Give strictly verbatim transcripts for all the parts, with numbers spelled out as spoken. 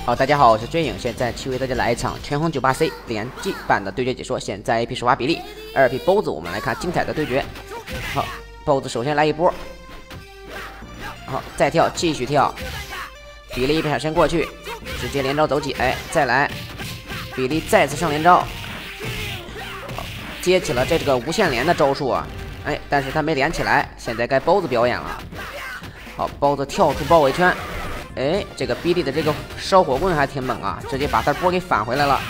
好，大家好，我是追影，现在去为大家来一场拳皇九八 C 联机版的对决解说。现在 A P 首发比利，二 P 包子，我们来看精彩的对决。好，包子首先来一波，好，再跳，继续跳，比利一闪身过去，直接连招走起，哎，再来，比利再次上连招，好，接起了这个无限连的招数啊，哎，但是他没连起来，现在该包子表演了。好，包子跳出包围圈。哎，这个比利的这个烧火棍还挺猛啊，直接把他波给返回来了。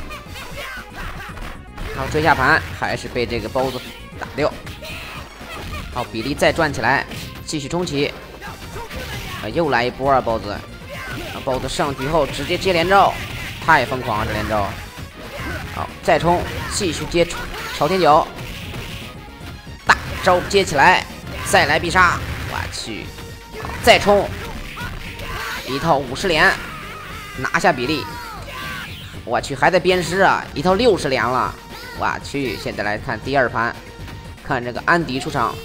然后追下盘，还是被这个包子打掉。好，比利再转起来，继续冲起。啊，又来一波啊，包子！啊，包子上去后直接接连招，太疯狂了这连招。好，再冲，继续接朝天脚，大招接起来，再来必杀！我去，好，再冲！一套五十连拿下比利，我去还在鞭尸啊！一套六十连了，我去！现在来看第二盘，看这个安迪出场，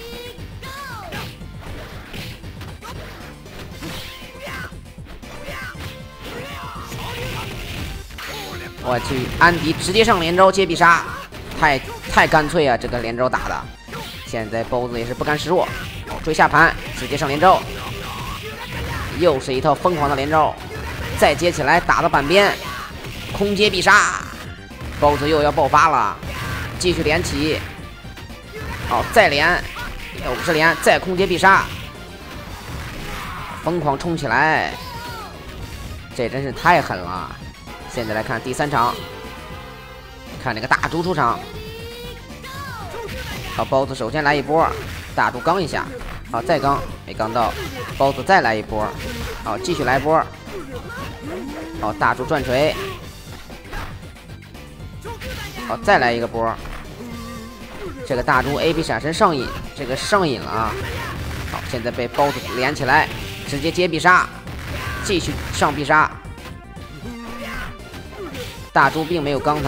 我去！安迪直接上连招接必杀，太太干脆啊！这个连招打的，现在包子也是不甘示弱，追下盘直接上连招。又是一套疯狂的连招，再接起来打到板边，空接必杀，包子又要爆发了，继续连起，好，再连五十连，再空接必杀，疯狂冲起来，这真是太狠了。现在来看第三场，看这个大猪出场，好，包子首先来一波，大猪刚一下。好，再刚没刚到，包子再来一波，好，继续来波，好，大猪转锤，好，再来一个波，这个大猪 A P 闪身上瘾，这个上瘾了啊！好，现在被包子连起来，直接接必杀，继续上必杀，大猪并没有刚他。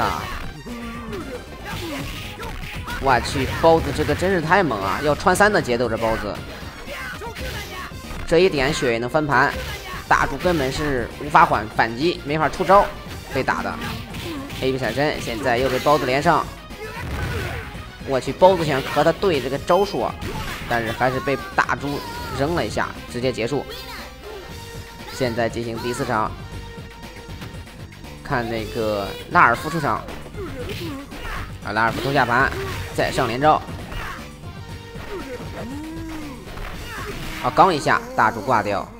我去，包子这个真是太猛啊！要穿三的节奏，这包子，这一点血也能翻盘，大猪根本是无法缓反击，没法出招，被打的 A P 闪身，现在又被包子连上。我去，包子想和他对这个招数啊，但是还是被大猪扔了一下，直接结束。现在进行第四场，看那个拉尔夫出场。啊，拉尔夫偷下盘，再上连招，好，刚一下，大猪挂掉。